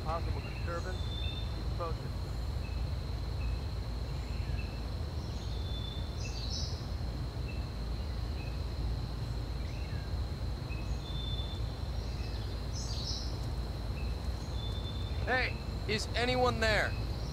Possible disturbance. Keep posted. Hey, is anyone there?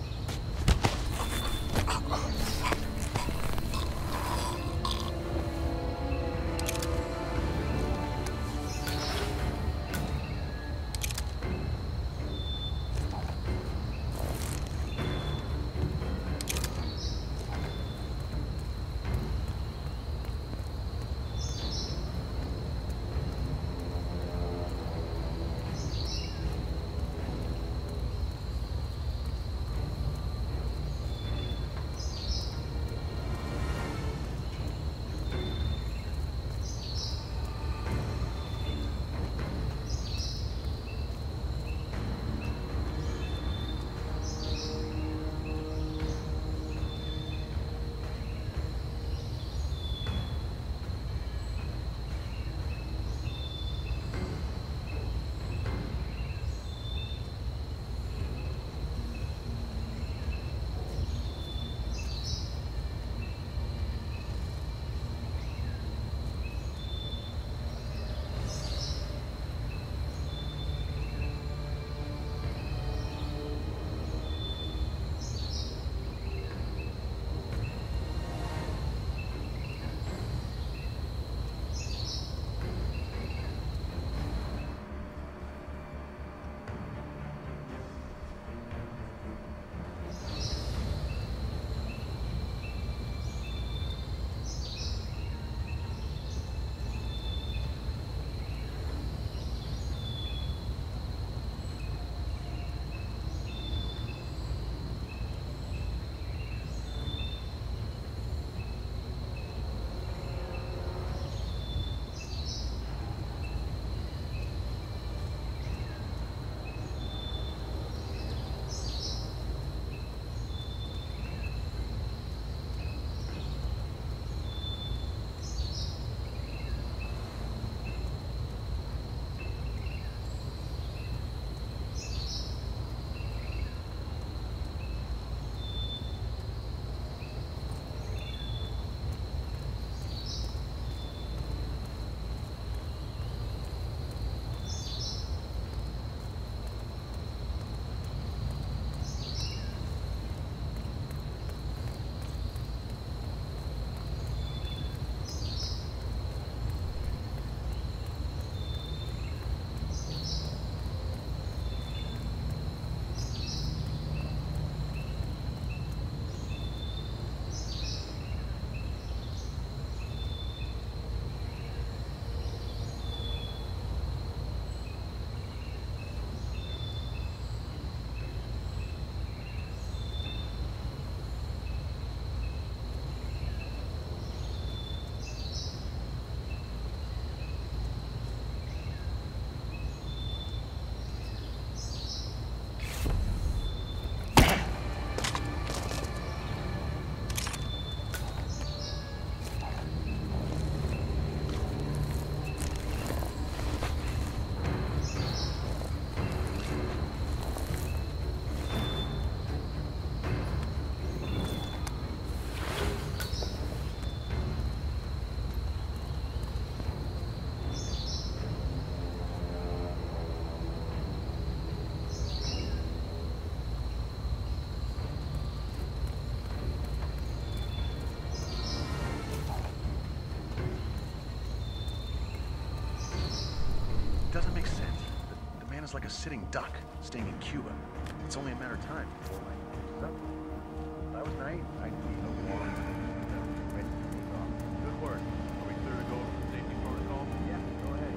Doesn't make sense. The man is like a sitting duck, staying in Cuba. It's only a matter of time before life catches up. If I was naive, I'd be no more ready to take off. Good work. Are we clear to go over the safety protocol? Yeah, go ahead.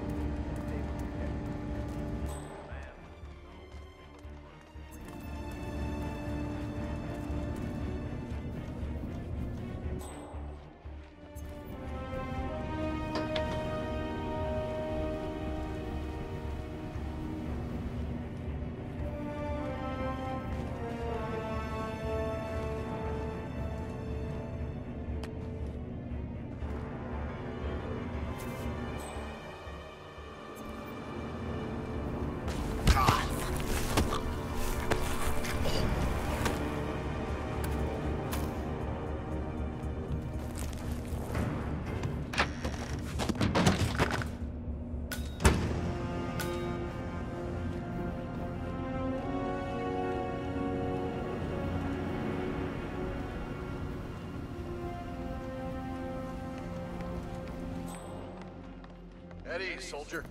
At ease, soldier.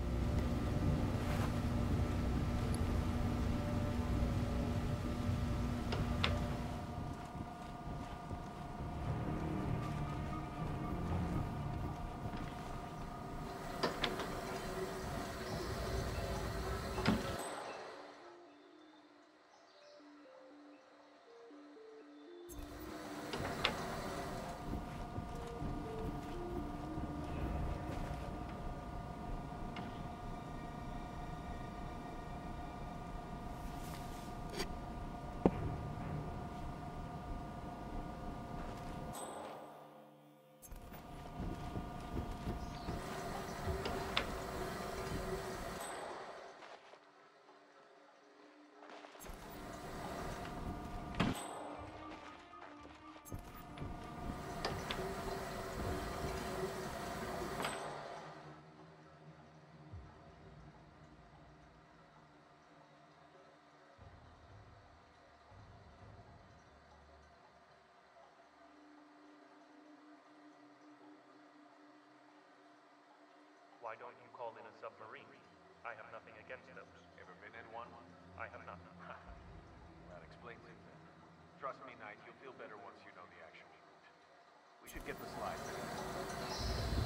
Why don't you call in a submarine? I have nothing against those. Ever been in one? I have not. That explains it then. Trust me, Knight, you'll feel better once you know the actual route. We should get the slide ready.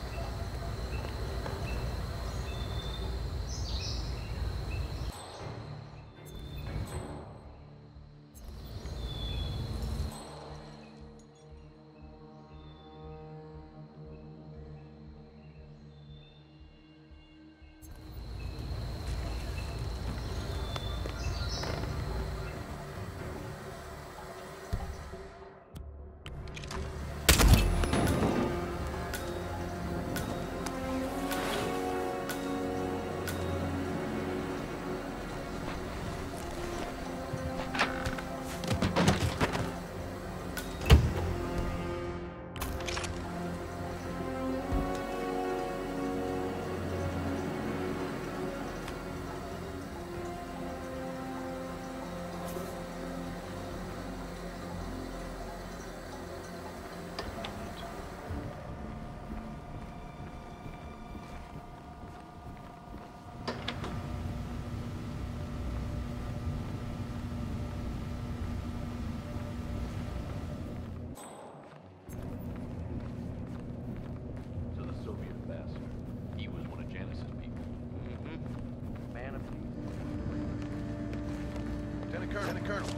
So the Soviet ambassador, he was one of Janice's people. Mm-hmm. Man of peace. Lieutenant Colonel. Lieutenant Colonel.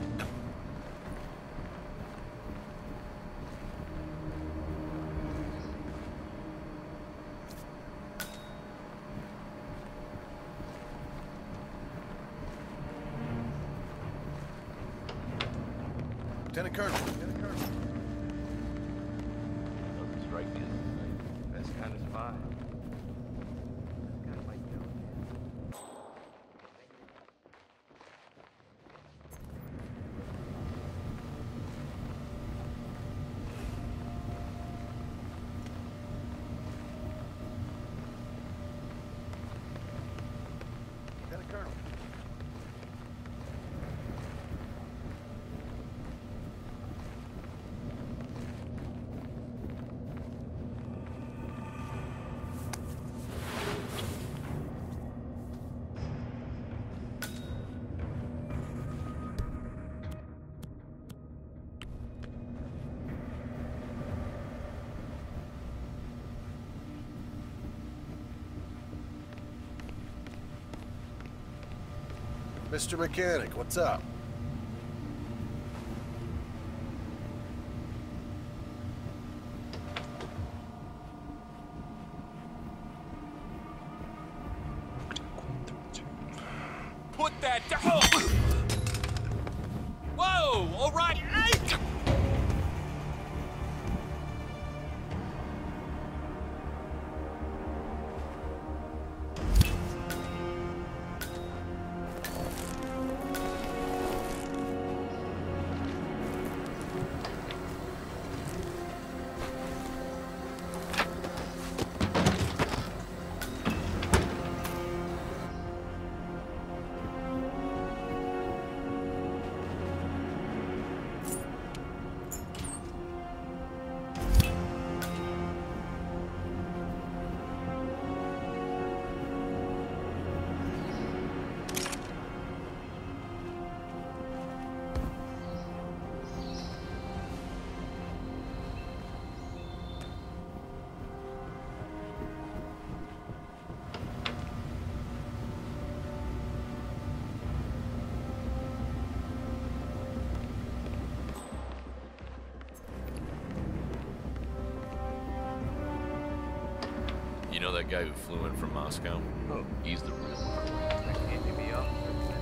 Lieutenant Colonel. Lieutenant Colonel. Doesn't strike me as the best kind of spy. Kind of like you. Lieutenant Colonel. Mr. Mechanic, what's up? Put that down! Whoa! All right! You know that guy who flew in from Moscow? Oh. He's the real one. That can't give me up.